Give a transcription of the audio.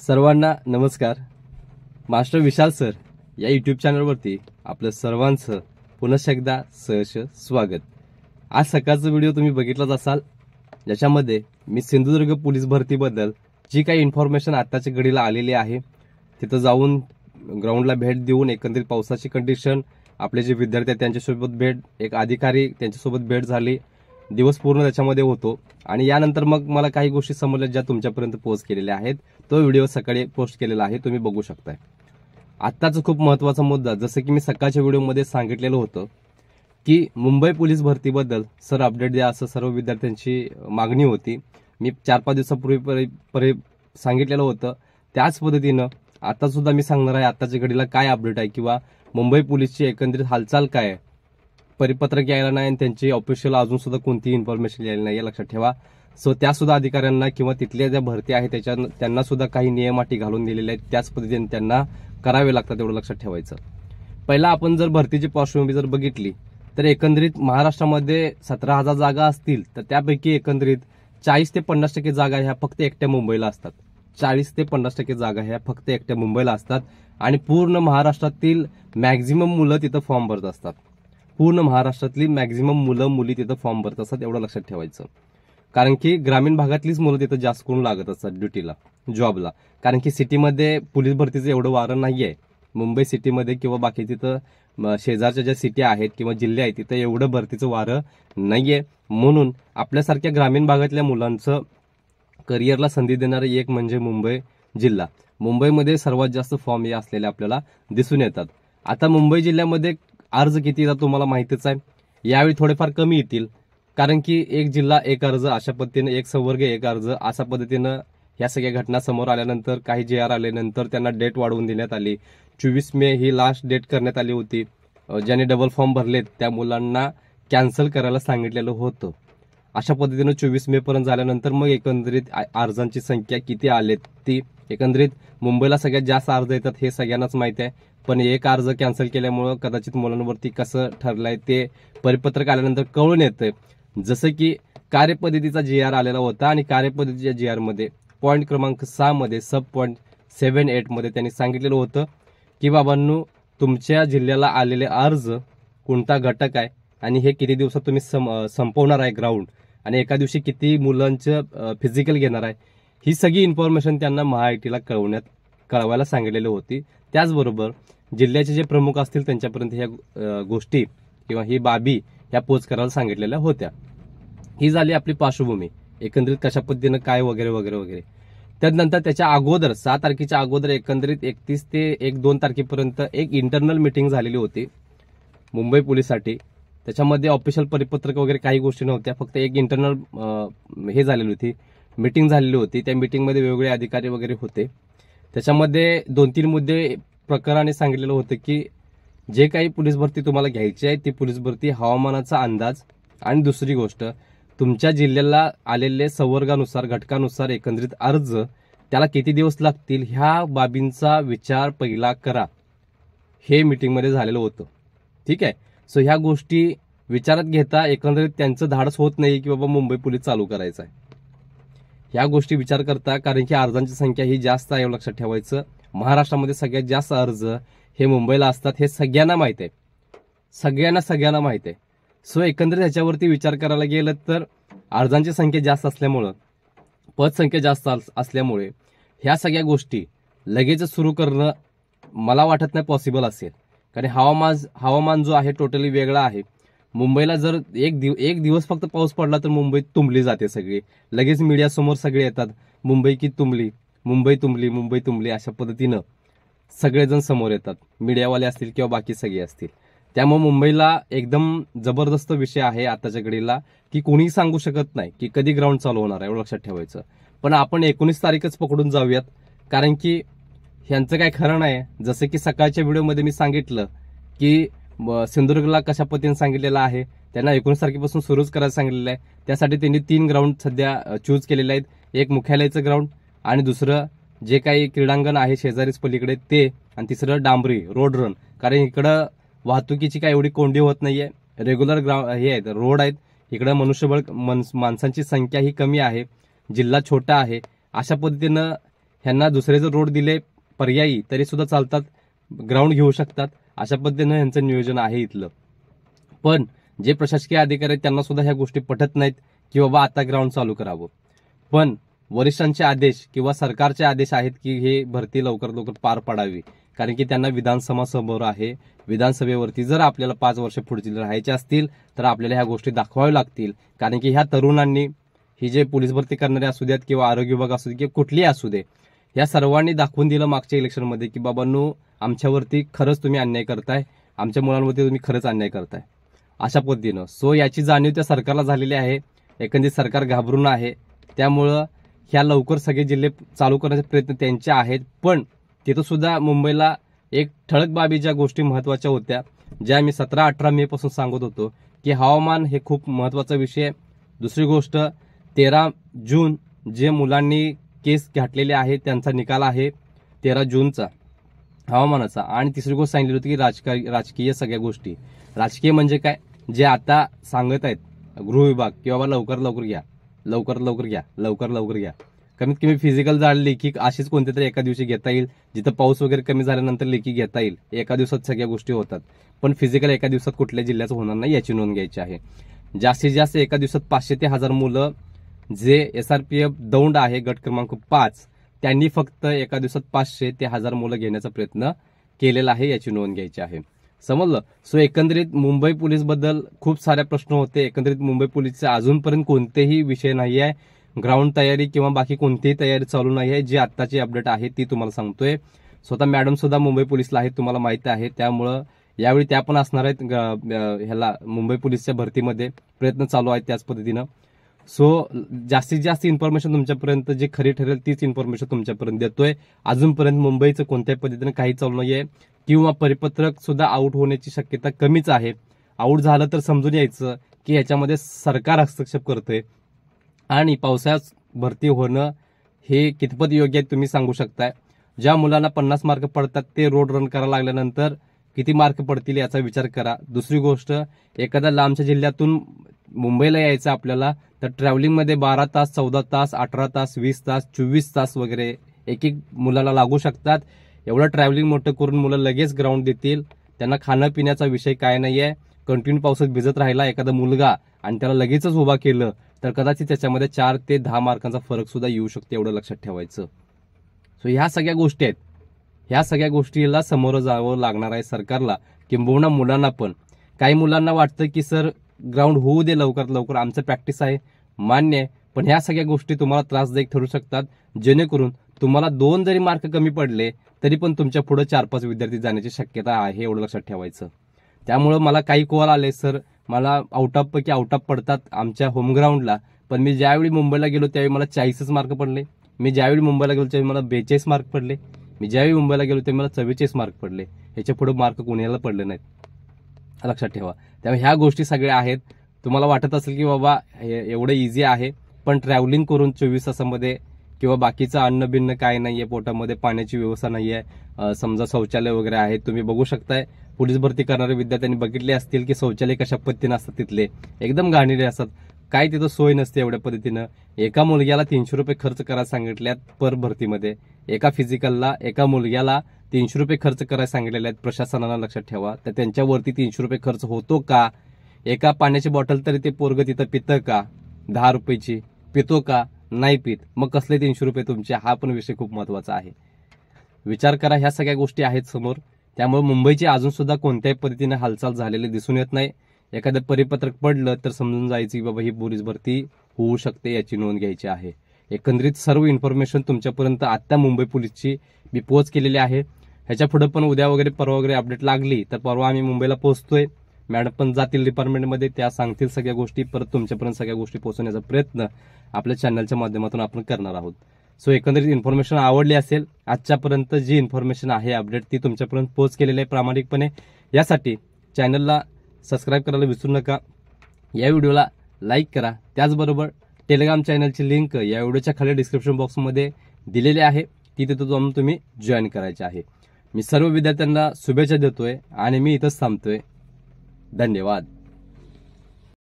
सर्वांना नमस्कार। Master Vishal sir या यूट्यूब चॅनलवरती आपलं सर्वांचं पुन्हा एकदा सहर्ष स्वागत। आज सकाळचा व्हिडिओ तुम्ही बघितलाच असाल, ज्याच्यामध्ये मी सिंधुदुर्ग पोलीस भरतीबद्दल जी काही इन्फॉर्मेशन आताच्या घडीला आलेली आहे, तिथं जाऊन ग्राउंडला भेट देऊन एकंदरीत पावसाची कंडिशन, आपले जे विद्यार्थी आहेत त्यांच्यासोबत भेट, एक अधिकारी त्यांच्यासोबत भेट झाली, दिवस पूर्ण त्याच्यामध्ये होतो आणि यानंतर मग मला काही गोष्टी समजल्या ज्या तुमच्यापर्यंत पोस्ट केलेल्या आहेत। तो व्हिडिओ सकाळी पोस्ट केलेला आहे, तुम्ही बघू शकताय। आत्ताचा खूप महत्त्वाचा मुद्दा, जसं की मी सकाळच्या व्हिडिओमध्ये सांगितलेलं होतं की मुंबई पोलीस भरतीबद्दल सर अपडेट द्या, असं सर्व विद्यार्थ्यांची मागणी होती। मी 4-5 दिवसापूर्वी सांगितलेलं होतं, त्याच पद्धतीनं आता सुद्धा मी सांगणार आहे आताच्या घडीला काय अपडेट आहे किंवा मुंबई पोलीसची एकंदरीत हालचाल काय आहे। परिपत्रक यायला नाही आणि त्यांची ऑफिशियल अजून सुद्धा कोणतीही इन्फॉर्मेशन यायला नाही, लक्षात ठेवा। सो त्या सुद्धा अधिकाऱ्यांना किंवा तिथल्या ज्या भरती आहेत त्यांना सुद्धा काही नियम अटी घालून दिलेले आहेत, त्याच पद्धतीने त्यांना करावे लागतात, एवढं लक्षात ठेवायचं। पहिला आपण जर भरतीची पार्श्वभूमी जर बघितली तर एकंदरीत महाराष्ट्रामध्ये 17,000 जागा असतील, तर त्यापैकी एकंदरीत 40 ते 50% जागा ह्या फक्त एकट्या मुंबईला असतात। 40 ते 50% जागा ह्या फक्त एकट्या मुंबईला असतात आणि पूर्ण महाराष्ट्रातील मॅक्झिमम मुलं तिथं फॉर्म भरत असतात। पूर्ण महाराष्ट्रातली मॅक्झिमम मुलं मुली तिथं फॉर्म भरत असतात, एवढं लक्षात ठेवायचं। कारण की ग्रामीण भागातलीच मुलं तिथं जास्त करून लागत असतात ड्युटीला, जॉबला। कारण की सिटीमध्ये पोलीस भरतीचं एवढं वारं नाहीये, मुंबई सिटीमध्ये किंवा बाकी तिथं शेजारच्या ज्या सिटी आहेत किंवा जिल्हे आहेत तिथं एवढं भरतीचं वारं नाहीये। म्हणून आपल्यासारख्या ग्रामीण भागातल्या मुलांचं करिअरला संधी देणारं एक म्हणजे मुंबई जिल्हा। मुंबईमध्ये सर्वात जास्त फॉर्म हे असलेले आपल्याला दिसून येतात। आता मुंबई जिल्ह्यामध्ये अर्ज किती येतात तुम्हाला माहितीच आहे, यावेळी थोडेफार कमी येतील, कारण की एक जिल्हा एक अर्ज, अशा पद्धतीने एक संवर्ग एक अर्ज, अशा पद्धतीनं ह्या सगळ्या घटना समोर आल्यानंतर काही JR आल्यानंतर त्यांना डेट वाढवून देण्यात आली। 24 मे ही लास्ट डेट करण्यात आली होती। ज्यांनी डबल फॉर्म भरलेत त्या मुलांना कॅन्सल करायला सांगितलेलं होतं। अशा पद्धतीनं 24 मे पर्यंत झाल्यानंतर मग एकंदरीत अर्जांची संख्या किती आलेत ती, एकंदरीत मुंबईला सगळ्यात जास्त अर्ज येतात हे सगळ्यांनाच माहिती आहे, पण एक अर्ज कॅन्सल केल्यामुळं कदाचित मुलांवरती कसं ठरलंय ते परिपत्रक आल्यानंतर कळून येतंय। जसं की कार्यपद्धतीचा JR आलेला होता आणि कार्यपद्धतीच्या JR मध्ये पॉईंट क्रमांक 6 मध्ये सब पॉईंट 7-8 मध्ये त्यांनी सांगितलेलं होतं की बाबांनो, तुमच्या जिल्ह्याला आलेले अर्ज कोणता घटक आहे आणि हे किती दिवसात तुम्ही संपवणार आहे ग्राउंड, आणि एका दिवशी किती मुलांचं फिजिकल घेणार आहे, ही सगळी इन्फॉर्मेशन त्यांना MHITला कळवायला सांगितलेली होती। त्याचबरोबर जिल्ह्याचे जे प्रमुख असतील त्यांच्यापर्यंत ह्या गोष्टी किंवा ही बाबी ह्या पोच करायला सांगितलेल्या होत्या। ही झाली आपली पार्श्वभूमी, एकंदरीत कशा पद्धतीनं काय वगैरे वगैरे वगैरे। त्यानंतर त्याच्या अगोदर 6 तारखेच्या अगोदर एकंदरीत 31 ते 1-2 तारखेपर्यंत एक इंटरनल मीटिंग झालेली होती मुंबई पोलीससाठी। त्याच्यामध्ये ऑफिशियल परिपत्रक वगैरे काही गोष्टी नव्हत्या, फक्त एक इंटरनल हे झालेली होती, मीटिंग झालेली होती। त्या मीटिंगमध्ये वेगवेगळे अधिकारी वगैरे होते। त्याच्यामध्ये 2-3 मुद्दे प्रकाराने सांगितलेलं होतं की जे काही पोलीस भरती तुम्हाला घ्यायची आहे ती पोलीस भरती हवामानाचा अंदाज, आणि दुसरी गोष्ट तुमच्या जिल्ह्याला आलेले संवर्गानुसार घटकानुसार एकंदरीत अर्ज त्याला किती दिवस लागतील, ह्या बाबींचा विचार पहिला करा, हे मीटिंगमध्ये झालेलं होतं। ठीक आहे, सो ह्या गोष्टी विचारात घेता एकंदरीत त्यांचं धाडस होत नाही की बाबा मुंबई पोलीस चालू करायचं आहे। ह्या गोष्टी विचार करता, कारण की अर्जांची संख्या ही जास्त आहे, लक्षात ठेवायचं। महाराष्ट्रामध्ये सगळ्यात जास्त अर्ज हे मुंबईला असतात, हे सगळ्यांना माहित आहे, सगळ्यांना माहित आहे। सो एकंदरीत ह्याच्यावरती विचार करायला गेलं तर अर्जांची संख्या जास्त असल्यामुळं, पदसंख्या जास्त असल्यामुळे ह्या सगळ्या गोष्टी लगेच सुरू करणं मला वाटत नाही पॉसिबल असेल, कारण हवामान जो आहे टोटली वेगळा आहे। मुंबईला जर एक दिवस फक्त पाऊस पडला तर मुंबईत तुंबली जाते सगळी, लगेच मीडियासमोर सगळे येतात, मुंबई की तुंबली, मुंबई तुंबली, अशा पद्धतीनं सगळेजण समोर येतात, मीडियावाले असतील किंवा बाकी सगळे असतील। त्यामुळे मुंबईला एकदम जबरदस्त विषय आहे आताच्या घडीला, की कोणीही सांगू शकत नाही की कधी ग्राउंड चालू होणार आहे, एवढं लक्षात ठेवायचं। पण आपण 19 तारीखच पकडून जाऊयात, कारण की ह्यांचं काय खरं नाही। जसं की सकाळच्या व्हिडिओमध्ये मी सांगितलं की सिंधुदुर्गला कशा पद्धतीने सांगितलेलं आहे, त्यांना 19 तारखेपासून सुरूच करायला सांगितलेलं आहे। त्यासाठी त्यांनी 3 ग्राउंड सध्या चूज केलेले आहेत, एक मुख्यालयाचं ग्राउंड, आणि दुसरं जे काही क्रीडांगण आहे शेजारीच पलीकडे ते, आणि तिसरं डांबरी रोड रन, कारण इकडं वाहतुकीची काय एवढी कोंडी होत नाहीये, रेग्युलर हे आहेत, रोड आहेत, इकडं मनुष्यबळ माणसांची संख्या ही कमी आहे, जिल्हा छोटा आहे। अशा पद्धतीनं ह्यांना दुसरे जर रोड दिले पर्यायी तरी सुद्धा चालतात, ग्राउंड घेऊ शकतात. अशा पद्धतीनं यांचं नियोजन आहे इथलं. पण जे प्रशासकीय अधिकारी आहेत त्यांना सुद्धा ह्या गोष्टी पटत नाहीत की बाबा आता ग्राउंड चालू करावं. पण वरिष्ठांचे आदेश किंवा सरकारचे आदेश आहेत की हे भरती लवकर लवकर पार पाडावी, कारण की त्यांना विधानसभा समोर आहे. विधानसभेवरती जर आपल्याला 5 वर्ष पुढची राहायचे असतील तर आपल्याला ह्या गोष्टी दाखवाव्या लागतील. कारण की ह्या तरुणांनी ही जे पोलीस भरती करणारे असू द्यात किंवा आरोग्य विभाग असू दे किंवा कुठलीही असू दे, या सर्वांनी दाखवून दिलं मागच्या इलेक्शनमध्ये की बाबांनो आमच्यावरती खरंच तुम्ही अन्याय करताय, आमच्या मुलांवरती तुम्ही खरंच अन्याय करताय अशा पद्धतीनं. सो याची जाणीव त्या सरकारला झालेली आहे. एकंदरीत सरकार घाबरून आहे. त्यामुळं ह्या लवकर सगळे जिल्हे चालू करण्याचे प्रयत्न त्यांचे आहेत. पण तिथं सुद्धा मुंबईला एक ठळक बाबी ज्या गोष्टी महत्वाच्या होत्या, ज्या मी 17-18 मे पासून सांगत होतो की हवामान हे खूप महत्वाचा विषय. दुसरी गोष्ट 13 जून जे मुलांनी केस घातलेले आहेत त्यांचा निकाल आहे 13 जूनचा हवामानाचा. आणि तिसरी गोष्ट सांगितली होती की राजकीय सगळ्या गोष्टी. राजकीय म्हणजे काय, जे आता सांगत आहेत गृह विभाग की बाबा लवकर लवकर घ्या, लवकर लवकर घ्या, लवकर लवकर घ्या. कमीत कमी फिजिकल झाली लेखी अशीच कोणत्या तरी एका दिवशी घेता येईल, जिथं पाऊस वगैरे कमी झाल्यानंतर लेखी घेता येईल. एका दिवसात सगळ्या गोष्टी होतात. पण फिजिकल एका दिवसात कुठल्या जिल्ह्याचं होणार नाही याची नोंद घ्यायची आहे. जास्तीत जास्त एका दिवसात 500 ते 1000 मुलं जे SRPF दौंड आहे गट क्रमांक 5 त्यांनी फक्त एका दिवसात 500 ते 1000 मुलं घेण्याचा प्रयत्न केलेला आहे, याची नोंद घ्यायची आहे. समजलं. सो एकंदरीत मुंबई पोलीस बद्दल खूप सारे प्रश्न होते. एकंदरीत मुंबई पोलीसचे अजूनपर्यंत कोणतेही विषय नाही आहे, ग्राउंड तयारी किंवा बाकी कोणतीही तयारी चालू नाही आहे. जी आत्ताची अपडेट आहे ती तुम्हाला सांगतोय. स्वतः मॅडम सुद्धा मुंबई पोलीसला आहेत, तुम्हाला माहिती आहे. त्यामुळं यावेळी त्या पण असणार आहेत ह्याला मुंबई पोलीसच्या भरतीमध्ये प्रयत्न चालू आहेत त्याच पद्धतीनं. सो जास्तीत जास्त इन्फॉर्मेशन तुमच्यापर्यंत जी खरी ठरेल तीच इन्फॉर्मेशन तुमच्यापर्यंत देतोय. अजूनपर्यंत मुंबईचं कोणत्याही पद्धतीनं काही चालू नाहीये किंवा परिपत्रक सुद्धा आऊट होण्याची शक्यता कमीच आहे. आऊट झालं तर समजून यायचं की याच्यामध्ये सरकार हस्तक्षेप करतोय. आणि पावसाळ्यात भरती होणं हे कितपत योग्य आहे तुम्ही सांगू शकताय. ज्या मुलांना 50 मार्क पडतात ते रोड रन करायला लागल्यानंतर किती मार्क पडतील याचा विचार करा. दुसरी गोष्ट, एखाद्या लांबच्या जिल्ह्यातून मुंबईला यायचं आपल्याला तर ट्रॅव्हलिंगमध्ये 12 तास, 14 तास, 18 तास, 20 तास, 24 तास वगैरे एक एक मुलाला लागू शकतात. एवढं ट्रॅव्हलिंग मोठं करून मुलं लगेच ग्राउंड देतील. त्यांना खाणं पिण्याचा विषय काय नाहीये. कंटिन्यू पावसात भिजत राहिला एखादा मुलगा आणि त्याला लगेचच उभा केलं तर कदाचित त्याच्यामध्ये 4 ते 10 मार्कांचा फरक सुद्धा येऊ शकतो, एवढं लक्षात ठेवायचं. सो ह्या सगळ्या गोष्टी आहेत. ह्या सगळ्या गोष्टीला समोर जावं लागणार आहे सरकारला, किंबहुना मुलांना पण. काही मुलांना वाटतं की सर ग्राउंड होऊ दे लवकर लवकर, आमचं प्रॅक्टिस आहे, मान्य आहे. पण ह्या सगळ्या गोष्टी तुम्हाला त्रासदायक ठरू शकतात, जेणेकरून तुम्हाला 2 जरी मार्क कमी पडले तरी पण तुमच्या पुढे 4-5 विद्यार्थी जाण्याची शक्यता आहे, एवढं लक्षात ठेवायचं. त्यामुळं मला काही कॉल आले, सर मला आउट ऑफ पडतात आमच्या होम ग्राउंडला, पण मी ज्यावेळी मुंबईला गेलो त्यावेळी मला 40 मार्क पडले. मी ज्यावेळी मुंबईला गेलो त्यावेळी मला 42 मार्क पडले. मी ज्यावेळी मुंबईला गेलो त्यावेळी मला 44 मार्क पडले. ह्याच्या पुढे मार्क कोणाला पडले नाहीत, लक्षात ठेवा. त्यामुळे ह्या गोष्टी सगळ्या आहेत. तुम्हाला वाटत असेल की बाबा एवढं इझी आहे, पण ट्रॅव्हलिंग करून 24 तासामध्ये किंवा बाकीचं अन्न बिन्न काय नाहीये, पोटामध्ये पाण्याची व्यवस्था नाहीये, समजा शौचालय वगैरे आहे. तुम्ही बघू शकताय पोलीस भरती करणारे विद्यार्थ्यांनी बघितले असतील की शौचालय कशा पद्धतीने असतात, तिथले एकदम घाणेरडे असतात. काय तिथं सोय नसते एवढ्या पद्धतीनं. एका मुलग्याला 300 रुपये खर्च करायला सांगितल्यात पर भरतीमध्ये. एका फिजिकलला एका मुलग्याला 300 रुपये खर्च करायला सांगितलेले आहेत प्रशासनाला, लक्षात ठेवा. तर त्यांच्यावरती 300 रुपये खर्च होतो का? एका पाण्याची बॉटल तरी ते पोरग तिथं पितं का? 10 रुपयाची पितो का? नाही पित. मग कसले 300 रुपये तुमचे? हा पण विषय खूप महत्वाचा आहे. विचार करा, ह्या सगळ्या गोष्टी आहेत समोर. त्यामुळे मुंबईची अजून सुद्धा कोणत्याही पद्धतीने हालचाल झालेली दिसून येत नाही. एखादं परिपत्रक पडलं तर समजून जायचं की बाबा ही पोलीस भरती होऊ शकते, याची नोंद घ्यायची आहे. एकंदरीत सर्व इन्फॉर्मेशन तुमच्यापर्यंत आता मुंबई पोलीसची मी पोच केलेली आहे. ह्याच्या पुढे पण उद्या वगैरे परवा वगैरे अपडेट लागली तर परवा आम्ही मुंबईला पोहोचतोय. मॅडम पण जातील डिपार्टमेंटमध्ये, त्या सांगतील सगळ्या गोष्टी, परत तुमच्यापर्यंत सगळ्या गोष्टी पोहोचवण्याचा प्रयत्न आपल्या चॅनलच्या माध्यमातून आपण करणार आहोत. सो एकंदरीत इन्फॉर्मेशन आवडली असेल, आजच्यापर्यंत जी इन्फॉर्मेशन आहे अपडेट ती तुमच्यापर्यंत पोहोच केलेली आहे प्रामाणिकपणे. यासाठी चॅनलला सबस्क्राईब करायला विसरू नका. या व्हिडिओला लाईक करा. त्याचबरोबर टेलिग्राम चॅनलची लिंक या व्हिडिओच्या खाली डिस्क्रिप्शन बॉक्समध्ये दिलेली आहे, ती तिथं जाऊन तुम्ही जॉईन करायचे आहे. मी सर्व विद्यार्थ्यांना शुभेच्छा देतोय आणि मी इथंच थांबतोय. धन्यवाद.